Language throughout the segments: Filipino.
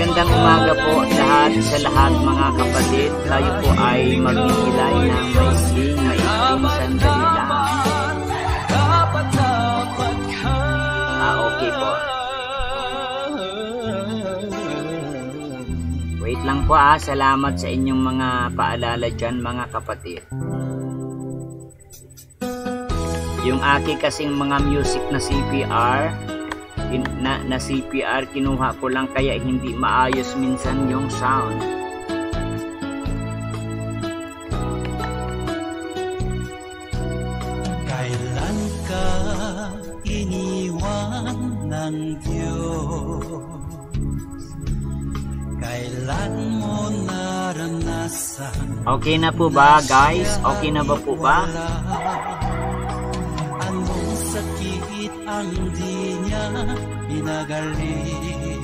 Magandang umaga po sa lahat mga kapatid. Tayo po ay magbibigay ng maikling sandali lang. Okay po. Wait lang po salamat sa inyong mga paalala dyan mga kapatid. Yung aki kasing mga music na CPR, na CPR kinuha ko lang kaya hindi maayos minsan yung sound. Kailan ka iniwan ng Diyos? Kailan mo naranasan? Okay na po ba guys? Okay na ba po ba? Anong sakit ang di niya pinagaling?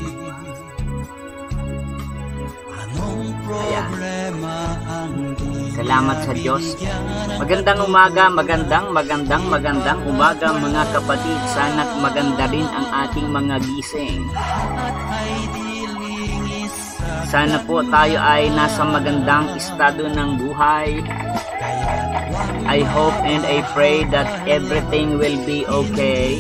Anong problema ang di Salamat sa Diyos. Magandang umaga, magandang umaga mga kapatid. Sana't maganda rin ang ating mga gising. Sana po tayo ay nasa magandang estado ng buhay. I hope and I pray that everything will be okay.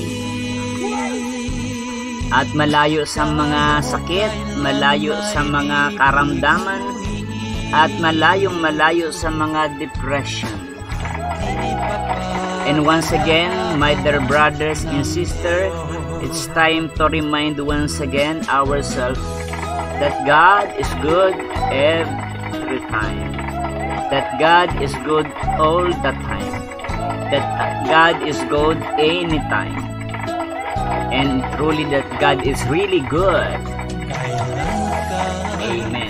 At malayo sa mga sakit, malayo sa mga karamdaman, at malayo sa mga depression. And once again, my dear brothers and sisters, it's time to remind once again ourselves that God is good every time. That God is good all the time. That God is good anytime. And truly that God is really good. Amen.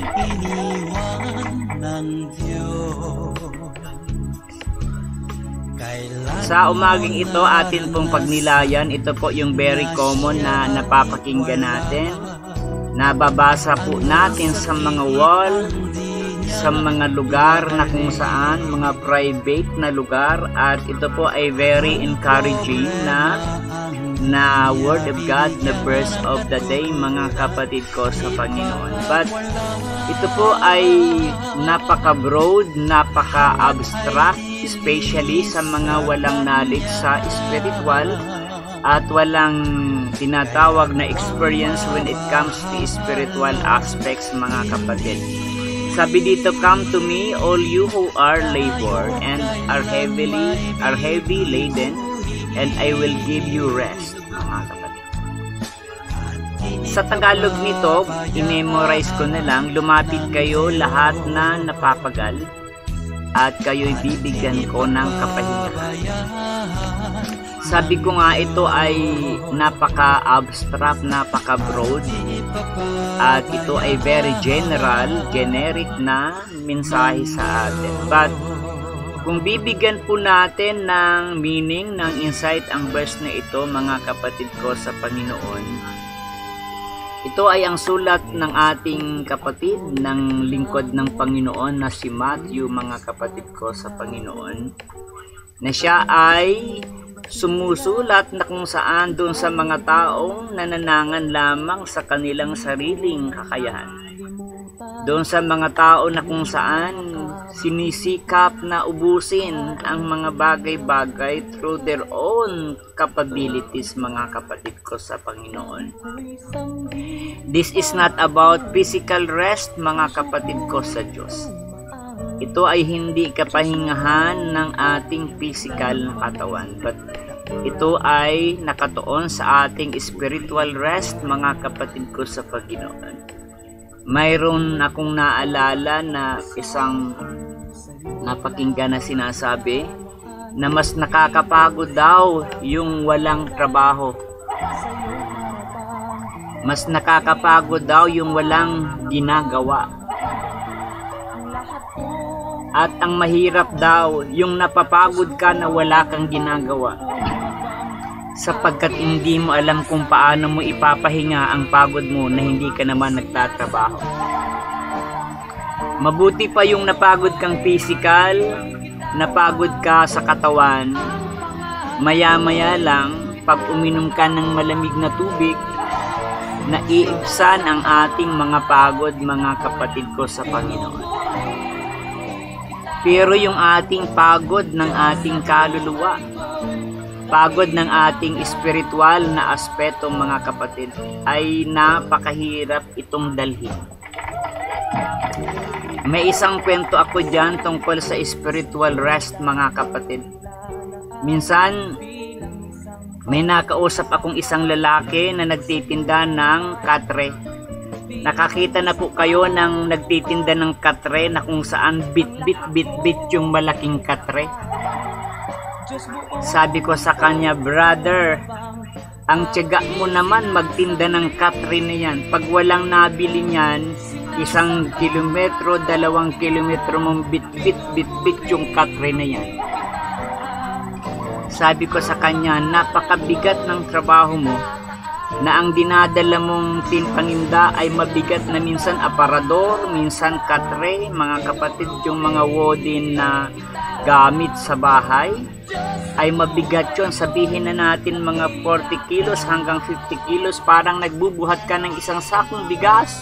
Sa umaging ito atin pong pagnilayan, ito po yung very common na napapakinggan natin. Nababasa po natin sa mga wall, sa mga lugar na kung saan, mga private na lugar, at ito po ay very encouraging na word of God, na verse of the day mga kapatid ko sa Panginoon. But ito po ay napaka-broad, napaka-abstract, especially sa mga walang knowledge sa spiritual at walang tinatawag na experience when it comes to spiritual aspects mga kapatid. Sabi dito, come to me all you who are labor and are heavy laden, and I will give you rest mga kapatid. Sa Tagalog nito, i-memorize ko na lang, lumapit kayo lahat na napapagal at kayo'y bibigyan ko ng kapahingahan. Sabi ko nga ito ay napaka-abstract, napaka-broad, at ito ay very generic na mensahe sa atin. But kung bibigyan po natin ng meaning, ng insight ang verse na ito mga kapatid ko sa Panginoon, ito ay ang sulat ng ating kapatid, ng lingkod ng Panginoon na si Matthew mga kapatid ko sa Panginoon, na siya ay sumusulat na kung saan doon sa mga taong nananangan lamang sa kanilang sariling kakayahan. Doon sa mga tao na kung saan sinisikap na ubusin ang mga bagay-bagay through their own capabilities mga kapatid ko sa Panginoon. This is not about physical rest mga kapatid ko sa Diyos. Ito ay hindi kapahingahan ng ating physical na katawan, but ito ay nakatuon sa ating spiritual rest mga kapatid ko sa Panginoon. Mayroon akong naalala na isang napakinggan na sinasabi na mas nakakapagod daw yung walang trabaho. Mas nakakapagod daw yung walang ginagawa. At ang mahirap daw yung napapagod ka na wala kang ginagawa, sapagkat hindi mo alam kung paano mo ipapahinga ang pagod mo na hindi ka naman nagtatrabaho. Mabuti pa yung napagod kang physical, napagod ka sa katawan, maya-maya lang pag uminom ka ng malamig na tubig, na iibsan ang ating mga pagod, mga kapatid ko sa Panginoon. Pero yung ating pagod ng ating kaluluwa, pagod ng ating espiritual na aspeto, mga kapatid, ay napakahirap itong dalhin. May isang kwento ako dyan tungkol sa spiritual rest, mga kapatid. Minsan, may nakausap akong isang lalaki na nagtitinda ng katre. Nakakita na po kayo ng nagtitinda ng katre na kung saan bit yung malaking katre. Sabi ko sa kanya, brother, ang tiyaga mo naman magtinda ng katre na yan. Pag walang nabili niyan, 1 kilometro, 2 kilometro mong bit yung katre na yan. Sabi ko sa kanya, napakabigat ng trabaho mo na ang dinadala mong tinpaninda ay mabigat na minsan aparador, minsan katre, mga kapatid, yung mga wooden na gamit sa bahay ay mabigat yun. Sabihin na natin mga 40 kilos hanggang 50 kilos, parang nagbubuhat ka ng isang sakong bigas.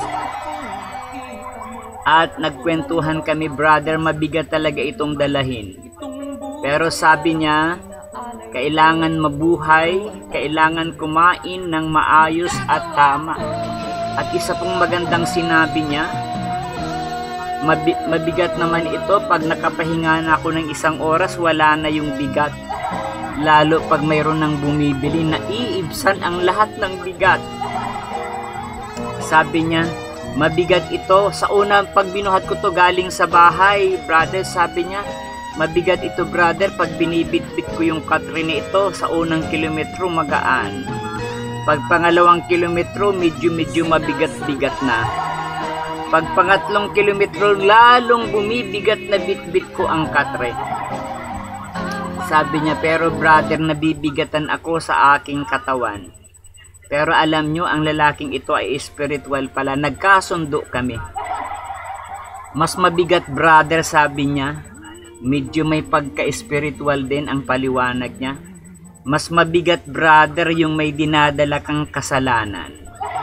At nagkwentuhan kami, brother, mabigat talaga itong dalahin. Pero sabi niya, kailangan mabuhay, kailangan kumain ng maayos at tama. At isa pong magandang sinabi niya, mabigat naman ito pag nakapahinga na ako ng 1 oras, wala na yung bigat. Lalo pag mayroon ng bumibili, naiibsan ang lahat ng bigat. Sabi niya, mabigat ito. Sa unang pagbinuhat ko to galing sa bahay, brother, sabi niya, mabigat ito, brother, pag binibitbit ko yung katre na ito sa unang kilometro magaan. Pag pangalawang kilometro, medyo mabigat-bigat na. Pag pangatlong kilometro, lalong bumibigat na bitbit ko ang katre. Sabi niya, pero brother, nabibigatan ako sa aking katawan. Pero alam nyo, ang lalaking ito ay spiritual pala. Nagkasundo kami. Mas mabigat, brother, sabi niya. Medyo may pagka-spiritual din ang paliwanag niya. Mas mabigat, brother, yung may dinadala kang kasalanan.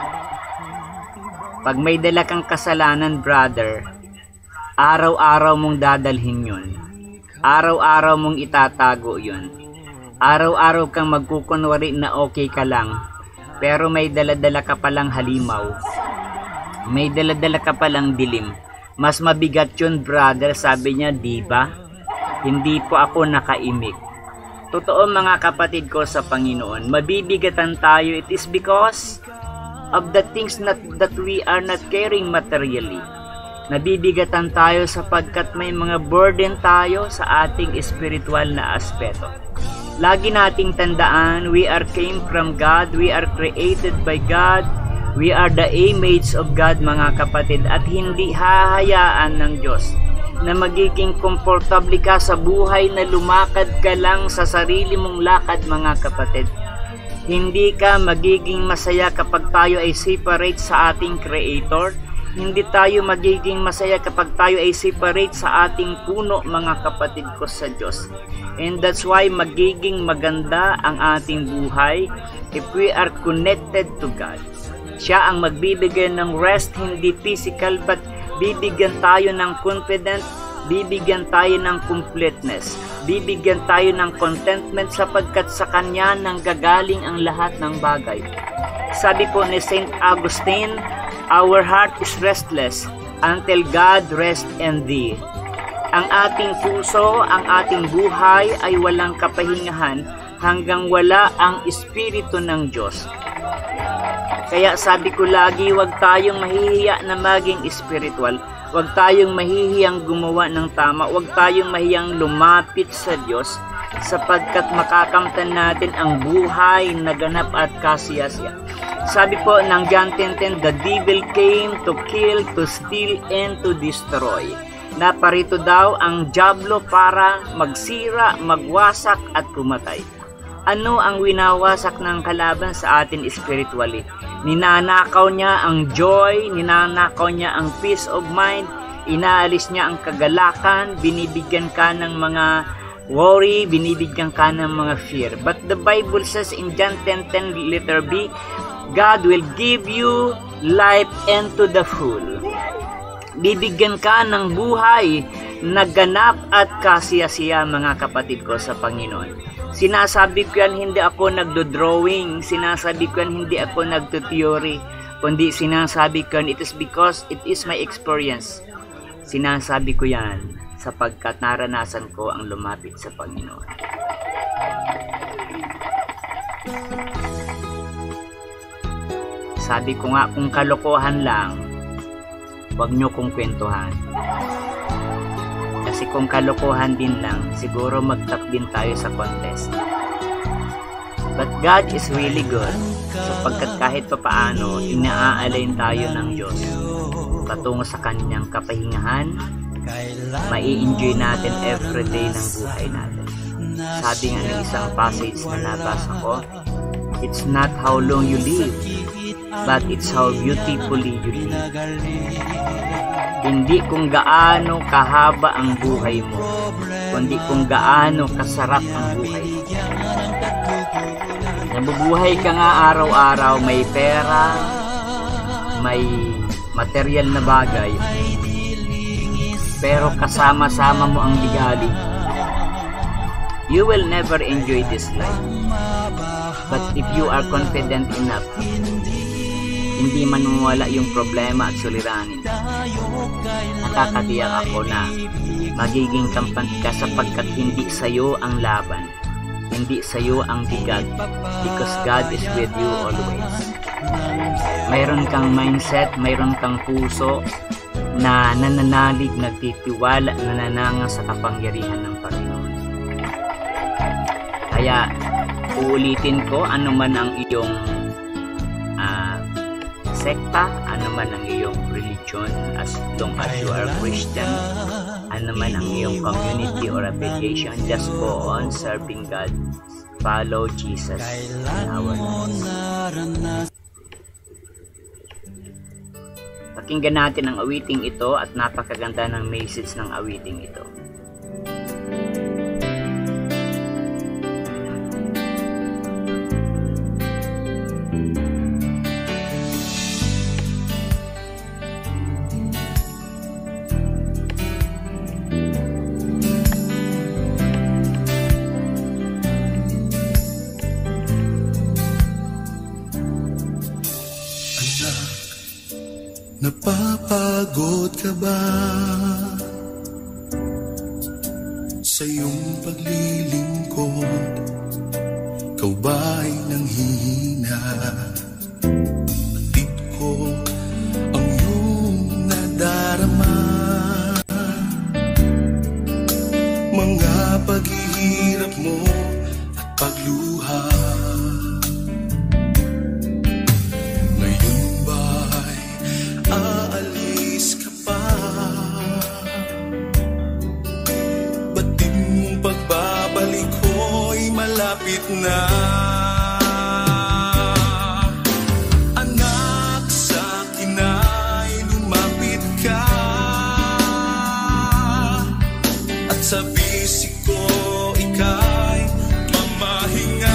Pag may dala kang kasalanan, brother, araw-araw mong dadalhin yun. Araw-araw mong itatago yun. Araw-araw kang magkukunwari na okay ka lang. Pero may daladala ka palang halimaw. May daladala ka palang dilim. Mas mabigat yun, brother, sabi niya, diba? Hindi po ako nakaimik. Totoo, mga kapatid ko sa Panginoon, mabibigatan tayo. It is because of the things that we are not carrying materially. Nabibigatan tayo sapagkat may mga burden tayo sa ating spiritual na aspeto. Lagi nating tandaan, we are came from God, we are created by God, we are the image of God, mga kapatid, at hindi hahayaan ng Diyos na magiging komportable ka sa buhay na lumakad ka lang sa sarili mong lakad, mga kapatid. Hindi ka magiging masaya kapag tayo ay separate sa ating Creator. Hindi tayo magiging masaya kapag tayo ay separate sa ating puno, mga kapatid ko sa Diyos. And that's why magiging maganda ang ating buhay if we are connected to God. Siya ang magbibigay ng rest, hindi physical, but bibigyan tayo ng confidence, bibigyan tayo ng completeness, bibigyan tayo ng contentment sapagkat sa Kanya nanggagaling ang lahat ng bagay. Sabi po ni Saint Augustine, our heart is restless until God rests in thee. Ang ating puso, ang ating buhay ay walang kapahingahan hanggang wala ang Espiritu ng Diyos. Kaya sabi ko lagi, huwag tayong mahihiya na maging spiritual. Huwag tayong mahihiyang gumawa ng tama. Huwag tayong mahihiyang lumapit sa Diyos sapagkat makakamtan natin ang buhay na ganap at kasiyasiya. Sabi po ng John 10:10, the devil came to kill, to steal, and to destroy. Naparito daw ang dyablo para magsira, magwasak at pumatay. Ano ang winawasak ng kalaban sa atin spiritually? Ninanakaw niya ang joy, ninanakaw niya ang peace of mind, inaalis niya ang kagalakan, binibigyan ka ng mga worry, binibigyan ka ng mga fear. But the Bible says in John 10:10 letter B, God will give you life into the full. Bibigyan ka ng buhay na ganap at kasiyasiya, mga kapatid ko sa Panginoon. Sinasabi ko yan, hindi ako nagdo-drawing. Sinasabi ko yan, hindi ako nagto-theory. Kundi sinasabi ko yan, it is because it is my experience. Sinasabi ko yan sapagkat naranasan ko ang lumapit sa Panginoon. Sabi ko nga, kung kalokohan lang, huwag nyo kong kwentuhan. Kasi kung kalokohan din lang, siguro magtap din tayo sa contest. But God is really good, sapagkat kahit papaano, inaaalay tayo ng Diyos patungo sa kanyang kapahingahan. Mai-enjoy natin everyday ng buhay natin. Sabi nga ng isang passage na nabasa ko, it's not how long you live, but it's how beautifully you live. Hindi kung gaano kahaba ang buhay mo, kundi kung gaano kasarap ang buhay mo. Nabubuhay ka nga araw-araw, may pera, may material na bagay, pero kasama-sama mo ang ligali. You will never enjoy this life. But if you are confident enough, hindi man mawala yung problema at suliranin, nakakatiyak ako na magiging kampante ka sapagkat hindi sa'yo ang laban, hindi sa'yo ang bigat, because God is with you always. Mayroon kang mindset, mayroon kang puso na nananalig, nagtitiwala, nanananga sa kapangyarihan ng Panginoon. Kaya uulitin ko, ano man ang iyong sekta, ano man ang iyong religion, as long as you are Christian, ano man ang iyong community or affiliation, just go on serving God. Follow Jesus in our lives. Pakinggan natin ang awiting ito at napakaganda ng message ng awiting ito. Napapagod ka ba sa iyong paglilingkod? Ikaw ba'y nanghihina? Batid ko ang iyong nadarama, mga paghihirap mo at pagluha. Aalis ka pa, batid mong pagbabalik ko'y malapit na. Anak, sa akin ay lumapit ka, at sa bisig ko ika'y mamahinga.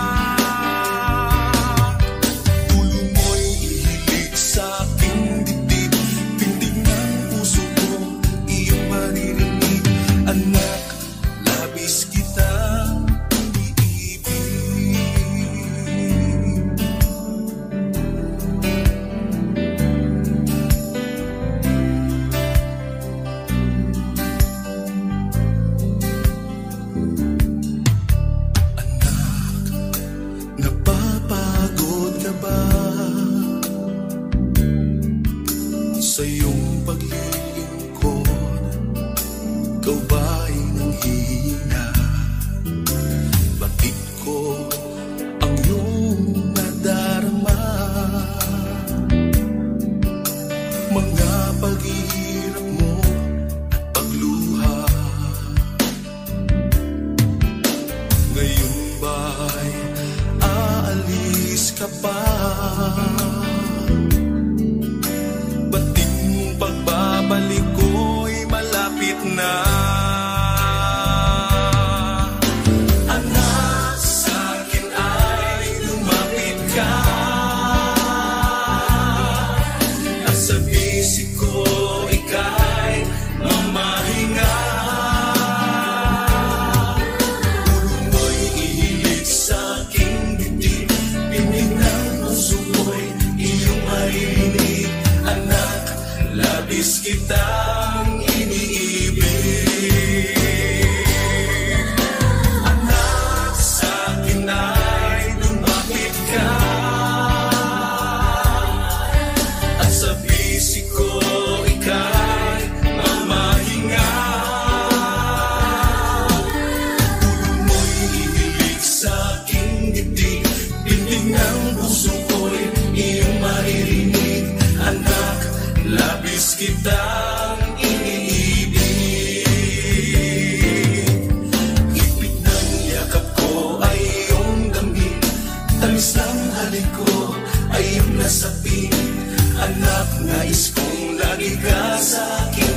Sa iyong paglilingkod, ikaw ba'y nanghihina? Batid ko ang iyong nadarama, mga paghihirap mo at pagluha. Ngayon ba'y aalis ka pa? Pagbabalik sa bisig ko ika'y mamahinga. Ulo mo'y ihilig sa aking dibdib, pinig ng puso mo'y iyong marinig. Anak, labis kitang iniibig. Anak, sa akin ay lumapit ka, at sa bisig ko ika'y mamahinga. Ulo mo'y ihilig sa aking dibdib, pinig ng puso ko'y iyong maririnig. Anak, labis kitang iniibig. Higpit ng yakap ko ay iyong damit, tamis ng halik ko ay iyong nasapit. Anak, nais kong lagi ka sa aking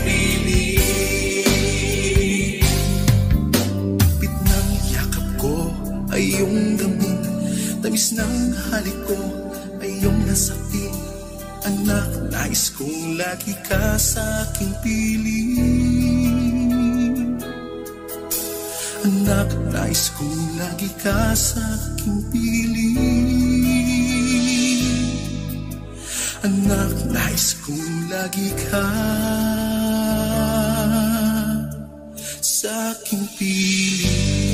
piling. Higpit ng yakap ko ay iyong damit, tamis ng halik ko ay iyong nasapit. Anak, nais kong lagi ka sa aking piling. Anak, nais kong lagi ka sa aking piling. Anak, nais kong lagi ka sa aking piling.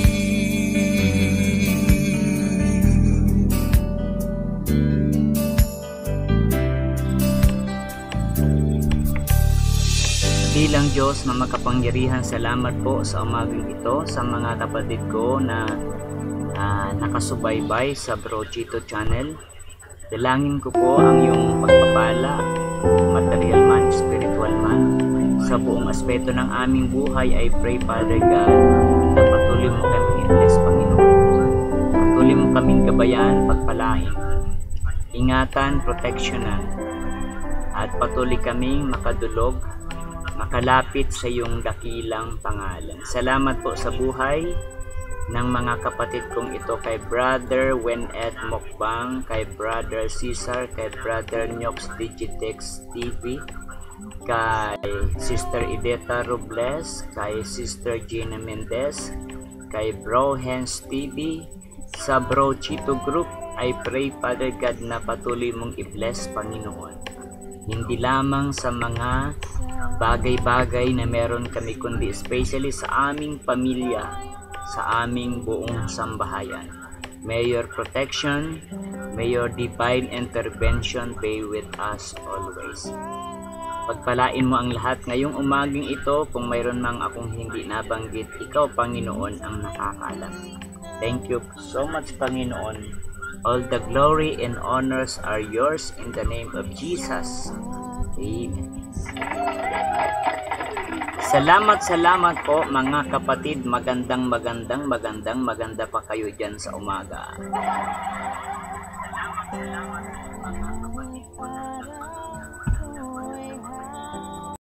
Bilang Diyos na makapangyarihan, salamat po sa umagang ito sa mga kapatid ko na nakasubaybay sa Bro Chito Channel. Dalangin ko po ang iyong pagpapala, material man, spiritual man, sa buong aspeto ng aming buhay. I pray, Father God, na patuloy mo kami i-bless, Panginoon. Patuloy mo kaming gabayan, pagpalain, ingatan, proteksyonan, at patuloy kaming makadulog, makalapit sa iyong dakilang pangalan. Salamat po sa buhay ng mga kapatid kong ito, kay Brother Wened Mokbang, kay Brother Cesar, kay Brother Nyox Digitex TV, kay Sister Ideta Robles, kay Sister Gina Mendez, kay Bro Hens TV, sa Bro Chito Group. I pray, Father God, na patuloy mong i-bless, Panginoon. Hindi lamang sa mga bagay-bagay na meron kami, kundi especially sa aming pamilya, sa aming buong sambahayan. May your protection, may your divine intervention be with us always. Pagpalain mo ang lahat ngayong umaging ito. Kung mayroon mang akong hindi nabanggit, ikaw, Panginoon, ang nakakaalam. Thank you so much, Panginoon. All the glory and honors are yours in the name of Jesus. Amen. Salamat po mga kapatid. Maganda pa kayo dyan sa umaga. Salamat.